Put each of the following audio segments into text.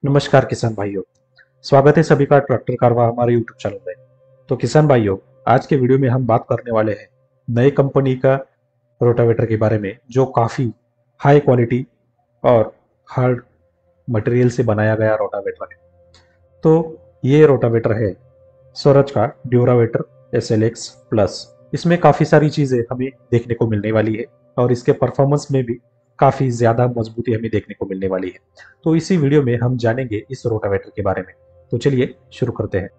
नमस्कार किसान भाइयों। स्वागत है सभी का ट्रैक्टर कारवा हमारे यूट्यूब चैनल में। तो किसान भाइयों, आज के वीडियो में हम बात करने वाले हैं नई कंपनी का रोटावेटर के बारे में, जो काफ़ी हाई क्वालिटी और हार्ड मटेरियल से बनाया गया रोटावेटर है। तो ये रोटावेटर है स्वराज का ड्यूरावेटर SLX प्लस। इसमें काफ़ी सारी चीज़ें हमें देखने को मिलने वाली है और इसके परफॉर्मेंस में भी काफ़ी ज़्यादा मजबूती हमें देखने को मिलने वाली है। तो इसी वीडियो में हम जानेंगे इस रोटावेटर के बारे में। तो चलिए शुरू करते हैं।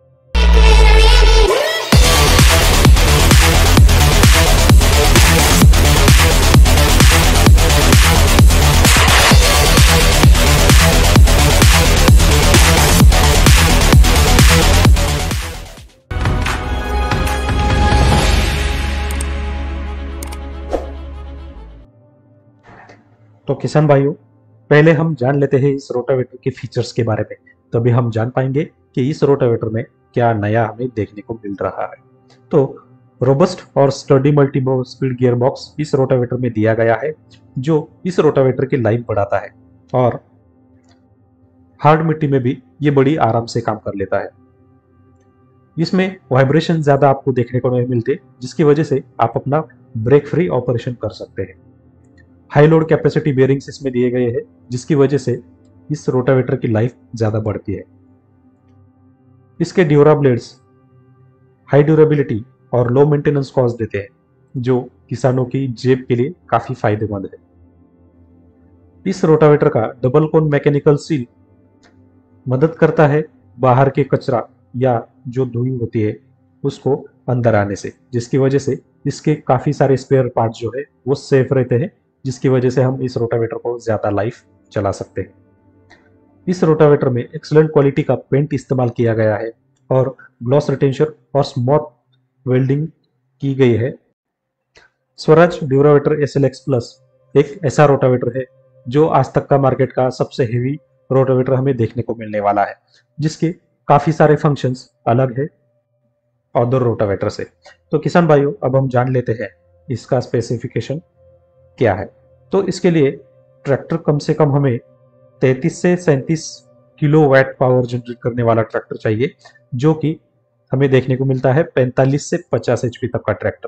तो किसान भाइयों, पहले हम जान लेते हैं इस रोटावेटर के फीचर्स के बारे में, तभी हम जान पाएंगे कि इस रोटावेटर में क्या नया हमें देखने को मिल रहा है। तो रोबस्ट और sturdy multi speed gear box इस रोटावेटर में दिया गया है, जो इस रोटावेटर की लाइफ बढ़ाता है और हार्ड मिट्टी में भी ये बड़ी आराम से काम कर लेता है। इसमें वाइब्रेशन ज्यादा आपको देखने को नहीं मिलते, जिसकी वजह से आप अपना ब्रेक फ्री ऑपरेशन कर सकते हैं। हाई लोड कैपेसिटी बेयरिंग्स इसमें दिए गए हैं, जिसकी वजह से इस रोटावेटर की लाइफ ज्यादा बढ़ती है। इसके ड्यूरा ब्लेड्स हाई ड्यूरेबिलिटी और लो मेंटेनेंस कॉस्ट देते हैं, जो किसानों की जेब के लिए काफी फायदेमंद है। इस रोटावेटर का डबल कोन मैकेनिकल सील मदद करता है बाहर के कचरा या जो धूल होती है उसको अंदर आने से, जिसकी वजह से इसके काफी सारे स्पेयर पार्ट जो है वो सेफ रहते हैं, जिसकी वजह से हम इस रोटावेटर को ज्यादा लाइफ चला सकते हैं। इस रोटावेटर में एक्सीलेंट क्वालिटी का पेंट इस्तेमाल किया गया है और ग्लॉस रिटेंशन और स्मॉथ वेल्डिंग की गई है। स्वराज ड्यूरावेटर SLX प्लस एक ऐसा रोटावेटर है जो आज तक का मार्केट का सबसे हेवी रोटावेटर हमें देखने को मिलने वाला है, जिसके काफी सारे फंक्शंस अलग है अदर रोटावेटर से। तो किसान भाइयों, अब हम जान लेते हैं इसका स्पेसिफिकेशन क्या है। तो इसके लिए ट्रैक्टर कम से कम हमें 33 से 37 किलोवाट पावर जनरेट करने वाला ट्रैक्टर चाहिए, जो कि हमें देखने को मिलता है 45 से 50 HP तक का ट्रैक्टर।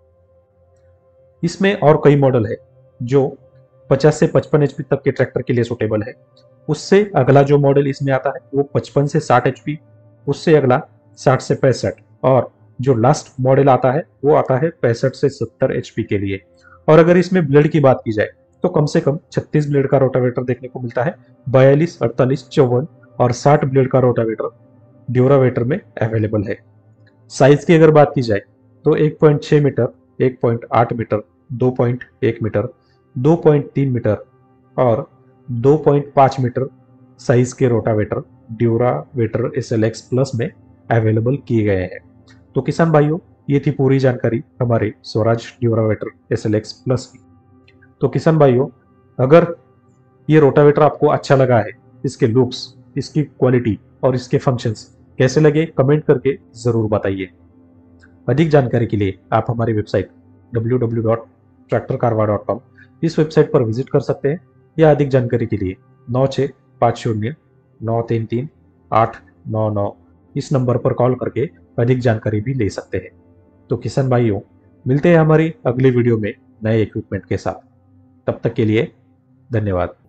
इसमें और कई मॉडल है जो 50 से 55 HP तक के ट्रैक्टर के लिए सुटेबल है। उससे अगला जो मॉडल इसमें आता है वो 55 से 60 HP, उससे अगला 60 से 65, और जो लास्ट मॉडल आता है वो आता है 65 से 70 HP के लिए। और अगर इसमें ब्लेड की बात की जाए तो कम से कम 36 ब्लेड का रोटावेटर देखने को मिलता है। 42, 48, 54 और 60 ब्लेड का रोटावेटर ड्यूरावेटर में अवेलेबल है। साइज की अगर बात की जाए तो 1.6 मीटर, 1.8 मीटर, 2.1 मीटर, 2.3 मीटर और 2.5 मीटर साइज के रोटावेटर ड्यूरावेटर SLX प्लस में अवेलेबल किए गए हैं। तो किसान भाइयों, ये थी पूरी जानकारी हमारे स्वराज ड्यूरावेटर SLX प्लस की। तो किसान भाइयों, अगर ये रोटावेटर आपको अच्छा लगा है, इसके लुक्स, इसकी क्वालिटी और इसके फंक्शंस कैसे लगे, कमेंट करके जरूर बताइए। अधिक जानकारी के लिए आप हमारी वेबसाइट www.tractorcarva.com इस वेबसाइट पर विजिट कर सकते हैं, या अधिक जानकारी के लिए 9650933899 इस नंबर पर कॉल करके अधिक जानकारी भी ले सकते हैं। तो किसान भाइयों, मिलते हैं हमारी अगली वीडियो में नए इक्विपमेंट के साथ। तब तक के लिए धन्यवाद।